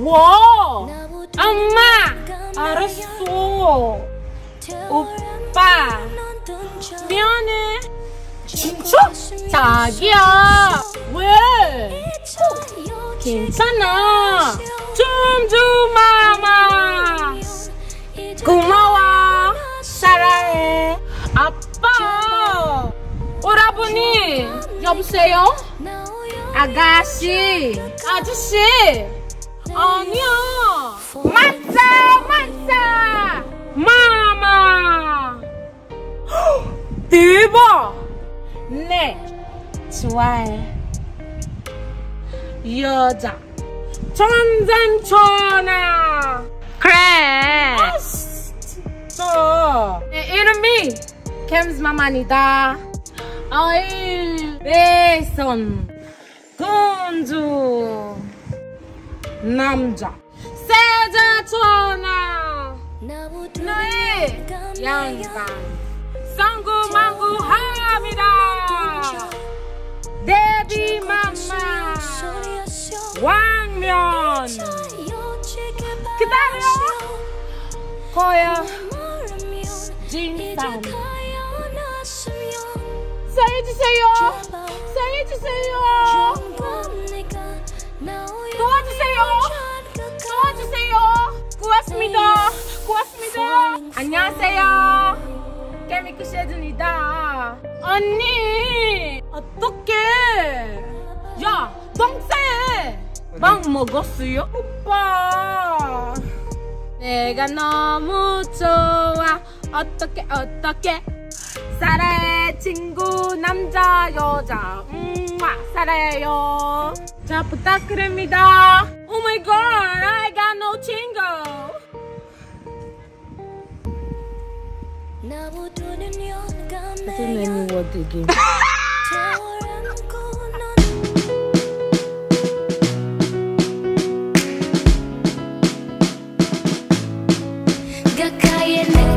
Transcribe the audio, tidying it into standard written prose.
뭐? 엄마! 알았어. 오빠 미안해. 진짜? 자기야 왜? 괜찮아. 춤주마마 고마워. 사랑해. 아빠 오라버니 여보세요? 아가씨 아저씨 아니야. 맞아 마마. 대박. 네 좋아해. 여자 천산천하. 그래. 진짜. 내 이름이 캠스마만이다. 아이 외선 공주 남자 세자천하 너의 양반 상구망구합니다. 데뷔맘마 왕면 기다려. 거야 진상 사해주세요. 사해주세요. 도와주세요. 도와주세요. 고맙습니다. 고맙습니다. 안녕하세요. 깨미크 셰즈입니다. 언니 어떡해. 야 동생 막 먹었어요? 오빠 내가 너무 좋아. 어떡해 어떡해. 사랑해 친구 남자 여자 사랑해요. 자 부탁드립니다. Oh my god I got no 친구. 무슨 애니워 되게. 가까이에